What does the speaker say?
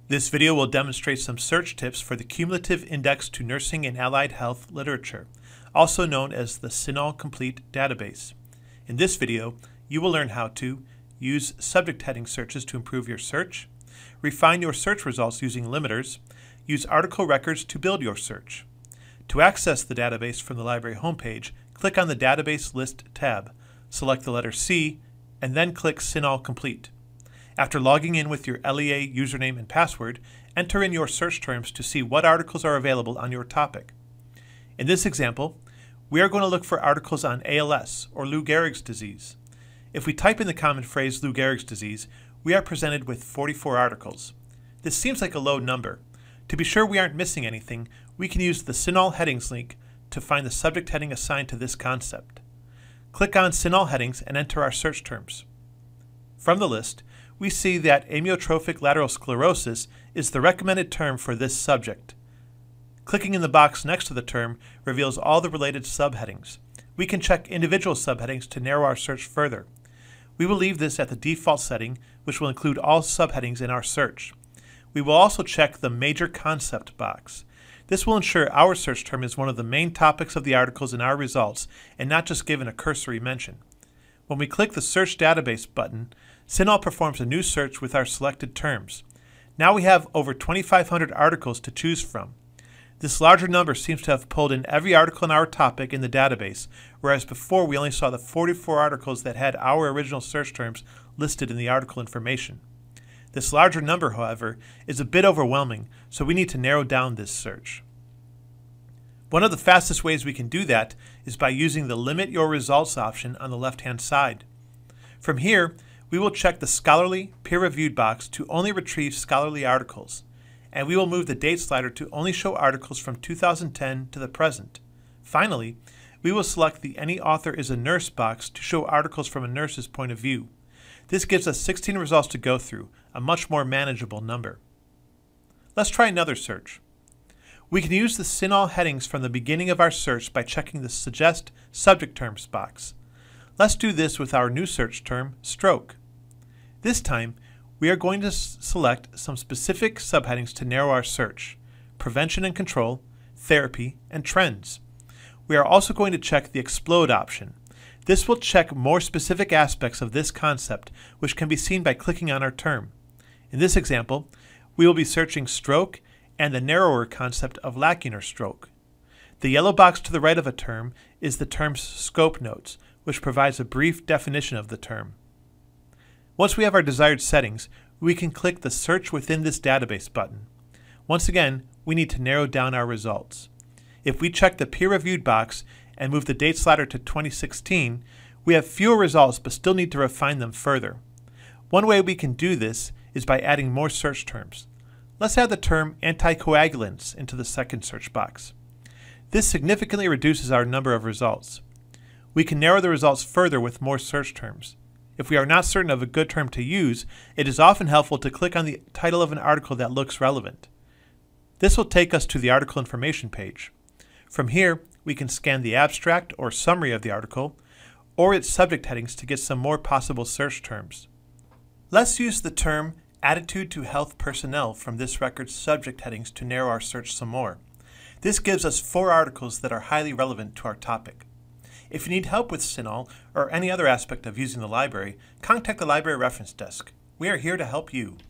This video will demonstrate some search tips for the Cumulative Index to Nursing and Allied Health Literature, also known as the CINAHL Complete database. In this video, you will learn how to use subject heading searches to improve your search, refine your search results using limiters, use article records to build your search. To access the database from the library homepage, click on the Database List tab, select the letter C, and then click CINAHL Complete. After logging in with your LEA username and password, enter in your search terms to see what articles are available on your topic. In this example, we are going to look for articles on ALS, or Lou Gehrig's disease. If we type in the common phrase Lou Gehrig's disease, we are presented with 44 articles. This seems like a low number. To be sure we aren't missing anything, we can use the CINAHL Headings link to find the subject heading assigned to this concept. Click on CINAHL Headings and enter our search terms. From the list, we see that amyotrophic lateral sclerosis is the recommended term for this subject. Clicking in the box next to the term reveals all the related subheadings. We can check individual subheadings to narrow our search further. We will leave this at the default setting, which will include all subheadings in our search. We will also check the Major Concept box. This will ensure our search term is one of the main topics of the articles in our results and not just given a cursory mention. When we click the Search Database button, CINAHL performs a new search with our selected terms. Now we have over 2,500 articles to choose from. This larger number seems to have pulled in every article in our topic in the database, whereas before we only saw the 44 articles that had our original search terms listed in the article information. This larger number, however, is a bit overwhelming, so we need to narrow down this search. One of the fastest ways we can do that is by using the Limit Your Results option on the left-hand side. From here, we will check the Scholarly Peer-Reviewed box to only retrieve scholarly articles, and we will move the date slider to only show articles from 2010 to the present. Finally, we will select the Any Author is a Nurse box to show articles from a nurse's point of view. This gives us 16 results to go through, a much more manageable number. Let's try another search. We can use the CINAHL headings from the beginning of our search by checking the Suggest Subject Terms box. Let's do this with our new search term, stroke. This time, we are going to select some specific subheadings to narrow our search: prevention and control, therapy, and trends. We are also going to check the Explode option. This will check more specific aspects of this concept, which can be seen by clicking on our term. In this example, we will be searching stroke and the narrower concept of lacunar stroke. The yellow box to the right of a term is the term's scope notes, which provides a brief definition of the term. Once we have our desired settings, we can click the Search Within This Database button. Once again, we need to narrow down our results. If we check the Peer-Reviewed box and move the date slider to 2016, we have fewer results but still need to refine them further. One way we can do this is by adding more search terms. Let's add the term anticoagulants into the second search box. This significantly reduces our number of results. We can narrow the results further with more search terms. If we are not certain of a good term to use, it is often helpful to click on the title of an article that looks relevant. This will take us to the article information page. From here, we can scan the abstract or summary of the article, or its subject headings to get some more possible search terms. Let's use the term Attitude to Health Personnel from this record's subject headings to narrow our search some more. This gives us 4 articles that are highly relevant to our topic. If you need help with CINAHL or any other aspect of using the library, contact the Library Reference Desk. We are here to help you.